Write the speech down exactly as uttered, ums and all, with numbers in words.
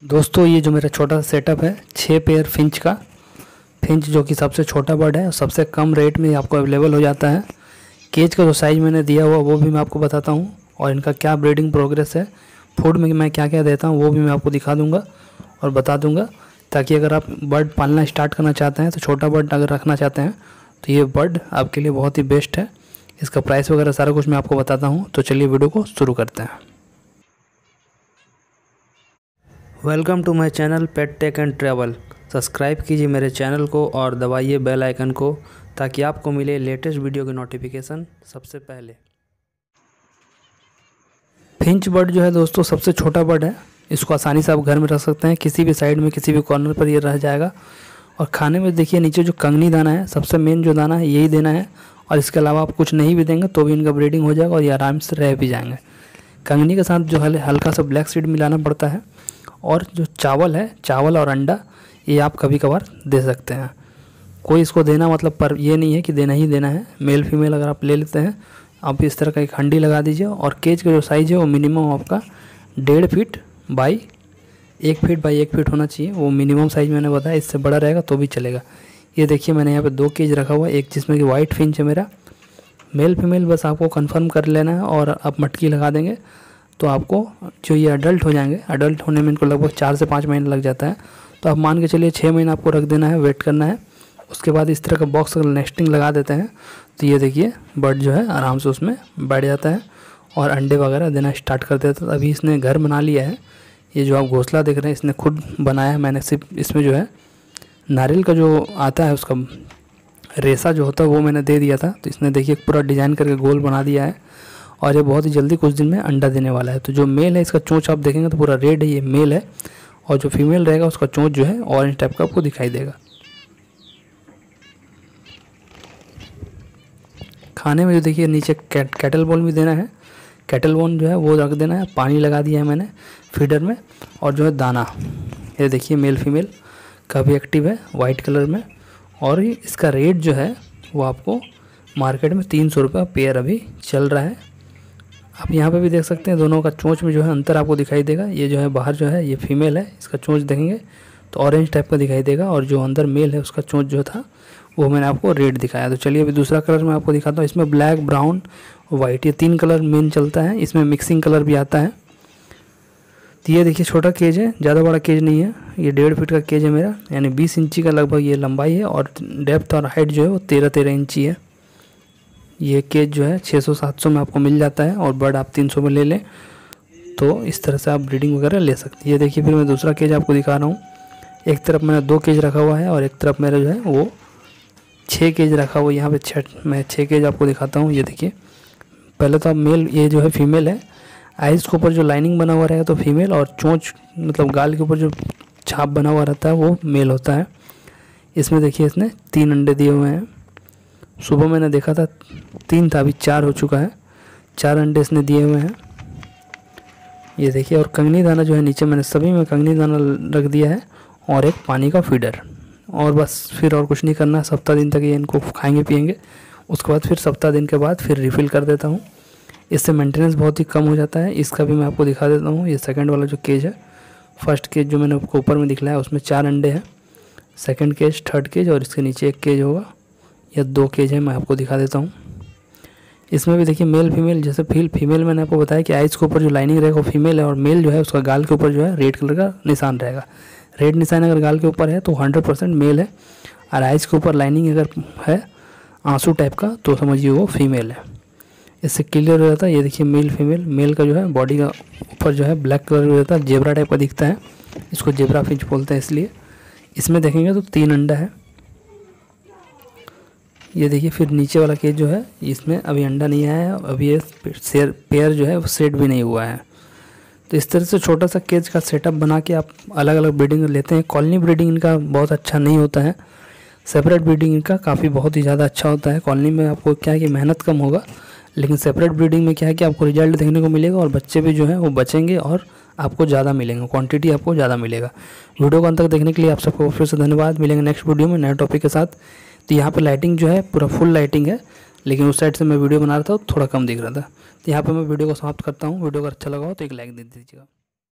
दोस्तों ये जो मेरा छोटा सा सेटअप है छः पेयर फिंच का, फिंच जो कि सबसे छोटा बर्ड है और सबसे कम रेट में आपको अवेलेबल हो जाता है। केज का जो साइज़ मैंने दिया हुआ वो भी मैं आपको बताता हूँ और इनका क्या ब्रीडिंग प्रोग्रेस है, फूड में मैं क्या क्या देता हूँ वो भी मैं आपको दिखा दूँगा और बता दूँगा, ताकि अगर आप बर्ड पालना स्टार्ट करना चाहते हैं तो छोटा बर्ड अगर रखना चाहते हैं तो ये बर्ड आपके लिए बहुत ही बेस्ट है। इसका प्राइस वगैरह सारा कुछ मैं आपको बताता हूँ, तो चलिए वीडियो को शुरू करते हैं। Welcome to my channel pet tech and travel. Subscribe कीजिए मेरे चैनल को और दबाइए बेल आइकन को ताकि आपको मिले लेटेस्ट वीडियो की नोटिफिकेशन सबसे पहले। फिंच बर्ड जो है दोस्तों सबसे छोटा बर्ड है। इसको आसानी से आप घर में रख सकते हैं, किसी भी साइड में किसी भी कॉर्नर पर ये रह जाएगा। और खाने में देखिए नीचे जो कंगनी दाना है, सबसे मेन जो दाना है यही देना है, और इसके अलावा आप कुछ नहीं भी देंगे तो भी इनका ब्रीडिंग हो जाएगा और ये आराम से रह भी जाएंगे। कंगनी के साथ जो है हल्का सा ब्लैक सीड मिलाना पड़ता है, और जो चावल है, चावल और अंडा ये आप कभी कभार दे सकते हैं। कोई इसको देना मतलब पर ये नहीं है कि देना ही देना है। मेल फीमेल अगर आप ले लेते हैं, आप इस तरह का एक हंडी लगा दीजिए। और केज का जो साइज़ है वो मिनिमम आपका डेढ़ फीट बाई एक फीट बाई एक फीट होना चाहिए, वो मिनिमम साइज़ मैंने बताया। इससे बड़ा रहेगा तो भी चलेगा। ये देखिए मैंने यहाँ पे दो केज रखा हुआ है, एक जिसमें कि वाइट फिंच है मेरा। मेल फीमेल बस आपको कंफर्म कर लेना है और आप मटकी लगा देंगे तो आपको जो ये अडल्ट हो जाएंगे, अडल्ट होने में इनको लगभग चार से पाँच महीने लग जाता है। तो आप मान के चलिए छः महीने आपको रख देना है, वेट करना है। उसके बाद इस तरह का बॉक्स अगर नेस्टिंग लगा देते हैं तो ये देखिए बर्ड जो है आराम से उसमें बैठ जाता है और अंडे वगैरह देना स्टार्ट कर देता है। अभी इसने घर बना लिया है। ये जो आप घोंसला देख रहे हैं इसने खुद बनाया है। मैंने सिर्फ इसमें जो है नारियल का जो आता है उसका रेसा जो होता है वो मैंने दे दिया था, तो इसने देखिए पूरा डिज़ाइन करके गोल बना दिया है और ये बहुत ही जल्दी कुछ दिन में अंडा देने वाला है। तो जो मेल है इसका चोंच आप देखेंगे तो पूरा रेड है, ये मेल है, और जो फीमेल रहेगा उसका चोंच जो है ऑरेंज टाइप का आपको दिखाई देगा। खाने में जो देखिए नीचे कैट कैटल बोन भी देना है, कैटल बोन जो है वो रख देना है। पानी लगा दिया है मैंने फीडर में, और जो है दाना ये देखिए मेल फीमेल का भी एक्टिव है वाइट कलर में। और इसका रेट जो है वो आपको मार्केट में तीन सौ रुपये पेयर अभी चल रहा है। आप यहाँ पे भी देख सकते हैं दोनों का चोंच में जो है अंतर आपको दिखाई देगा। ये जो है बाहर जो है ये फीमेल है, इसका चोंच देखेंगे तो ऑरेंज टाइप का दिखाई देगा, और जो अंदर मेल है उसका चोंच जो था वो मैंने आपको रेड दिखाया। तो चलिए अभी दूसरा कलर मैं आपको दिखाता हूँ। इसमें ब्लैक, ब्राउन, वाइट ये तीन कलर मेन चलता है। इसमें मिक्सिंग कलर भी आता है। तो ये देखिए छोटा केज है, ज़्यादा बड़ा केज नहीं है। ये डेढ़ फीट का केज है मेरा, यानी बीस इंची का लगभग ये लंबाई है, और डेप्थ और हाइट जो है वो तेरह तेरह इंची है। ये केज जो है छः सौ सात सौ में आपको मिल जाता है, और बर्ड आप तीन सौ में ले लें तो इस तरह से आप ब्रीडिंग वगैरह ले सकते हैं। ये देखिए फिर मैं दूसरा केज आपको दिखा रहा हूँ। एक तरफ मैंने दो केज रखा हुआ है और एक तरफ मेरा जो है वो छः केज रखा हुआ है। यहाँ पे छः मैं छः केज आपको दिखाता हूँ। ये देखिए पहले तो आप मेल, ये जो है फीमेल है। आइज़ के ऊपर जो लाइनिंग बना हुआ रहेगा तो फीमेल, और चोंच मतलब गाल के ऊपर जो छाप बना हुआ रहता है वो मेल होता है। इसमें देखिए इसने तीन अंडे दिए हुए हैं। सुबह मैंने देखा था तीन था, अभी चार हो चुका है। चार अंडे इसने दिए हुए हैं। ये देखिए, और कंगनी दाना जो है नीचे मैंने सभी में कंगनी दाना रख दिया है, और एक पानी का फीडर। और बस फिर और कुछ नहीं करना है। सप्ताह दिन तक ये इनको खाएंगे पिएंगे। उसके बाद फिर सप्ताह दिन के बाद फिर रिफ़िल कर देता हूँ। इससे मेंटेनेंस बहुत ही कम हो जाता है। इसका भी मैं आपको दिखा देता हूँ। ये सेकंड वाला जो केज है, फर्स्ट केज जो मैंने आपको ऊपर में दिखलाया उसमें चार अंडे हैं। सेकंड केज, थर्ड केज, और इसके नीचे एक केज होगा, या दो केज है, मैं आपको दिखा देता हूँ। इसमें भी देखिए मेल फीमेल, जैसे फील फीमेल मैंने आपको बताया कि आइज़ के ऊपर जो लाइनिंग रहेगा वो फीमेल है, और मेल जो है उसका गाल के ऊपर जो है रेड कलर का निशान रहेगा। रेड निशान अगर गाल के ऊपर है तो हंड्रेड परसेंट मेल है, और आइज़ के ऊपर लाइनिंग अगर है आंसू टाइप का तो समझिए वो फीमेल है। इससे क्लियर हो जाता है। ये देखिए मेल फीमेल, मेल का जो है बॉडी का ऊपर जो है ब्लैक कलर हो जाता है, जेब्रा टाइप का दिखता है। इसको जेब्रा फिंच बोलते हैं। इसलिए इसमें देखेंगे तो तीन अंडा है। ये देखिए फिर नीचे वाला केज जो है इसमें अभी अंडा नहीं आया है, अभी ये शेर पेयर जो है वो सेट भी नहीं हुआ है। तो इस तरह से छोटा सा केज का सेटअप बना के आप अलग अलग ब्रीडिंग लेते हैं। कॉलोनी ब्रीडिंग इनका बहुत अच्छा नहीं होता है, सेपरेट ब्रीडिंग इनका काफ़ी बहुत ही ज़्यादा अच्छा होता है। कॉलोनी में आपको क्या है कि मेहनत कम होगा, लेकिन सेपरेट ब्रीडिंग में क्या है कि आपको रिजल्ट देखने को मिलेगा, और बच्चे भी जो हैं वो बचेंगे और आपको ज़्यादा मिलेंगे, क्वांटिटी आपको ज़्यादा मिलेगा। वीडियो को अंत तक देखने के लिए आप सबको फिर से धन्यवाद। मिलेंगे नेक्स्ट वीडियो में नए टॉपिक के साथ। तो यहाँ पे लाइटिंग जो है पूरा फुल लाइटिंग है, लेकिन उस साइड से मैं वीडियो बना रहा था थोड़ा कम दिख रहा था। तो यहाँ पे मैं वीडियो को समाप्त करता हूँ। वीडियो अगर अच्छा लगा हो तो एक लाइक दे दीजिएगा।